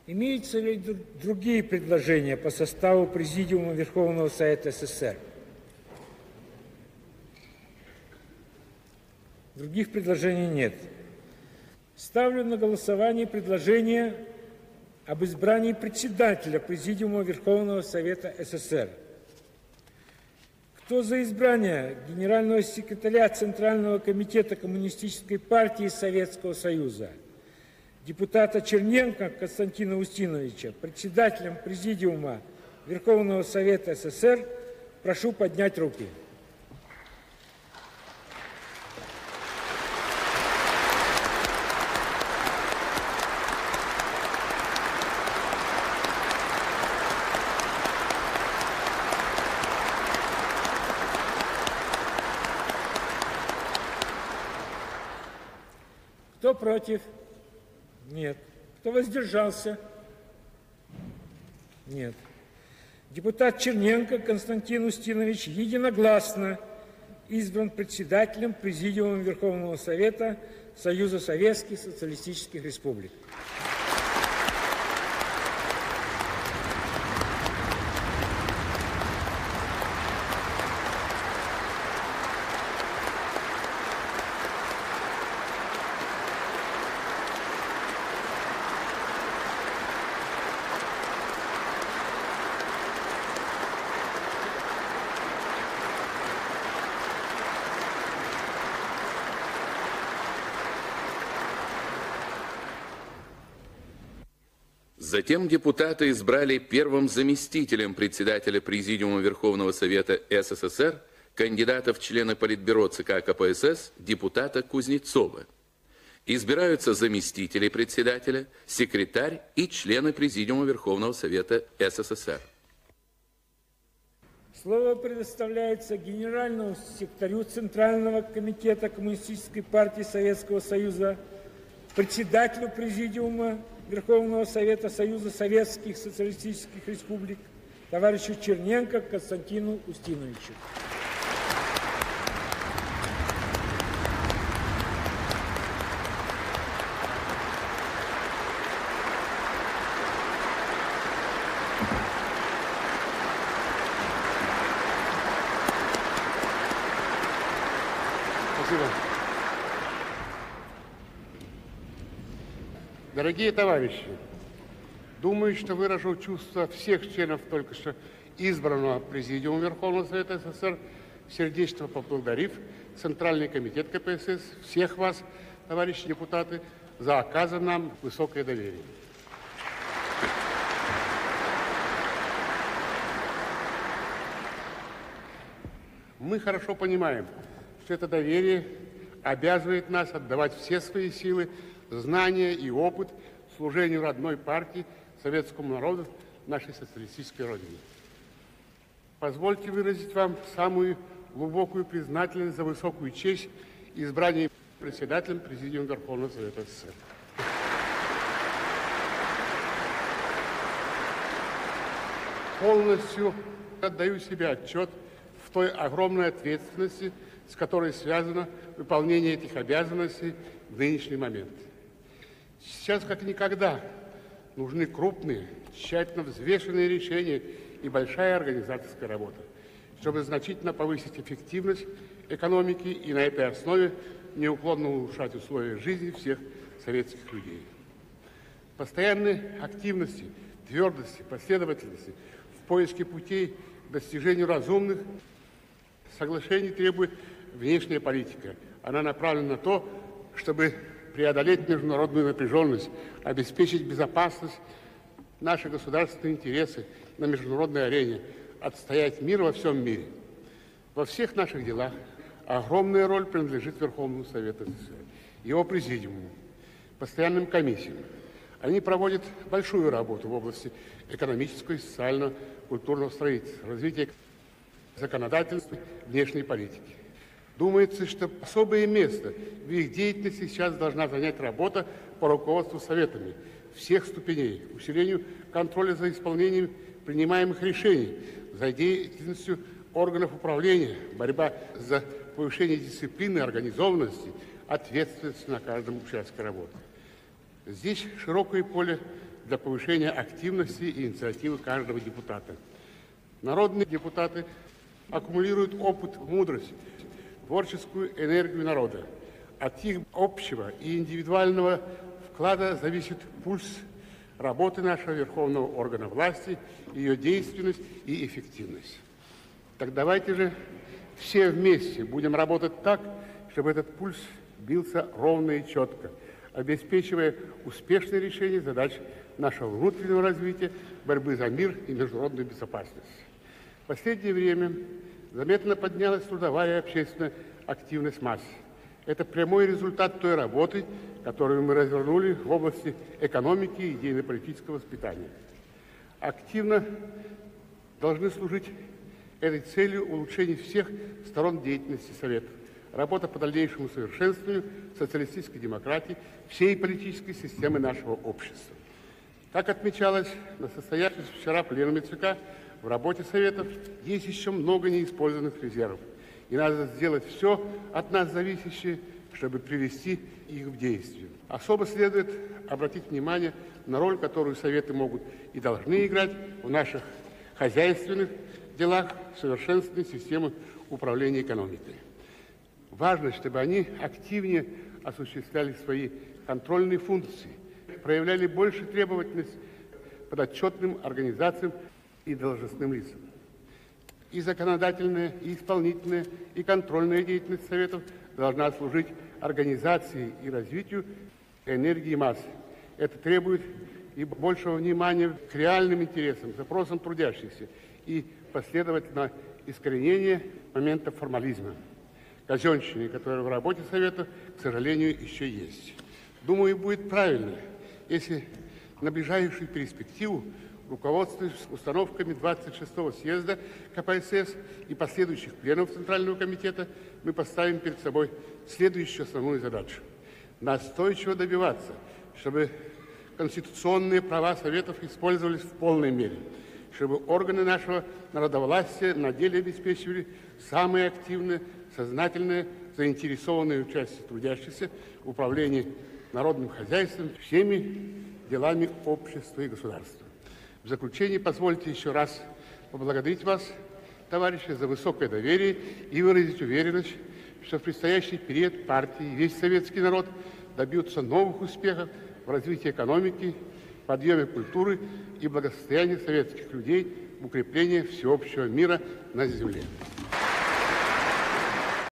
Имеются ли другие предложения по составу Президиума Верховного Совета СССР? Других предложений нет. Ставлю на голосование предложение об избрании председателя Президиума Верховного Совета СССР. Кто за избрание генерального секретаря Центрального комитета Коммунистической партии Советского Союза, депутата Черненко Константина Устиновича, председателем Президиума Верховного Совета СССР, прошу поднять руки. Кто против? Нет. Кто воздержался? Нет. Депутат Черненко Константин Устинович единогласно избран председателем Президиума Верховного Совета Союза Советских Социалистических Республик. Затем депутаты избрали первым заместителем председателя Президиума Верховного Совета СССР, кандидата в члены Политбюро ЦК КПСС, депутата Кузнецова. Избираются заместители председателя, секретарь и члены Президиума Верховного Совета СССР. Слово предоставляется генеральному секретарю Центрального комитета Коммунистической партии Советского Союза, председателю Президиума Верховного Совета Союза Советских Социалистических Республик, товарищу Черненко Константину Устиновичу. Спасибо. Дорогие товарищи, думаю, что выражу чувства всех членов только что избранного Президиума Верховного Совета СССР, сердечно поблагодарив Центральный комитет КПСС, всех вас, товарищи депутаты, за оказанное нам высокое доверие. Мы хорошо понимаем, что это доверие обязывает нас отдавать все свои силы, знания и опыт служению родной партии, советскому народу, нашей социалистической родине. Позвольте выразить вам самую глубокую признательность за высокую честь избрания председателем Президиума Верховного Совета СССР. Полностью отдаю себе отчет в той огромной ответственности, с которой связано выполнение этих обязанностей в нынешний момент. Сейчас, как никогда, нужны крупные, тщательно взвешенные решения и большая организаторская работа, чтобы значительно повысить эффективность экономики и на этой основе неуклонно улучшать условия жизни всех советских людей. Постоянной активности, твердости, последовательности в поиске путей к достижению разумных соглашений требует внешняя политика. Она направлена на то, чтобы преодолеть международную напряженность, обеспечить безопасность, наши государственные интересы на международной арене, отстоять мир во всем мире. Во всех наших делах огромная роль принадлежит Верховному Совету СССР, его президиуму, постоянным комиссиям. Они проводят большую работу в области экономического, социального, культурного строительства, развития законодательства, внешней политики. Думается, что особое место в их деятельности сейчас должна занять работа по руководству советами всех ступеней, усилению контроля за исполнением принимаемых решений, за деятельностью органов управления, борьба за повышение дисциплины, организованности, ответственности на каждом участке работы. Здесь широкое поле для повышения активности и инициативы каждого депутата. Народные депутаты аккумулируют опыт, мудрость, творческую энергию народа. От их общего и индивидуального вклада зависит пульс работы нашего верховного органа власти, ее действенность и эффективность. Так давайте же все вместе будем работать так, чтобы этот пульс бился ровно и четко, обеспечивая успешное решение задач нашего внутреннего развития, борьбы за мир и международную безопасность. В последнее время заметно поднялась трудовая и общественная активность масс. Это прямой результат той работы, которую мы развернули в области экономики и идейно-политического воспитания. Активно должны служить этой целью улучшение всех сторон деятельности Совета, работа по дальнейшему совершенствованию социалистической демократии, всей политической системы нашего общества. Как отмечалось на состоявшемся вчера пленуме ЦК, в работе Советов есть еще много неиспользованных резервов, и надо сделать все от нас зависящее, чтобы привести их в действие. Особо следует обратить внимание на роль, которую Советы могут и должны играть в наших хозяйственных делах совершенствования системы управления экономикой. Важно, чтобы они активнее осуществляли свои контрольные функции, проявляли больше требовательность подотчетным организациям и должностным лицам. И законодательная, и исполнительная, и контрольная деятельность Советов должна служить организации и развитию энергии масс. Это требует и большего внимания к реальным интересам, запросам трудящихся и, последовательно, искоренения моментов формализма, казенщины, которые в работе Совета, к сожалению, еще есть. Думаю, будет правильно, если на ближайшую перспективу, руководствуясь установками 26-го съезда КПСС и последующих пленумов Центрального комитета, мы поставим перед собой следующую основную задачу – настойчиво добиваться, чтобы конституционные права Советов использовались в полной мере, чтобы органы нашего народовластия на деле обеспечивали самое активное, сознательное, заинтересованное участие трудящихся в управлении народным хозяйством, всеми делами общества и государства. В заключение позвольте еще раз поблагодарить вас, товарищи, за высокое доверие и выразить уверенность, что в предстоящий период партии и весь советский народ добьются новых успехов в развитии экономики, подъеме культуры и благосостояния советских людей, в укреплении всеобщего мира на земле.